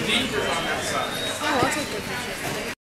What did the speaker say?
Deep is on that side. Oh, I'll take the picture.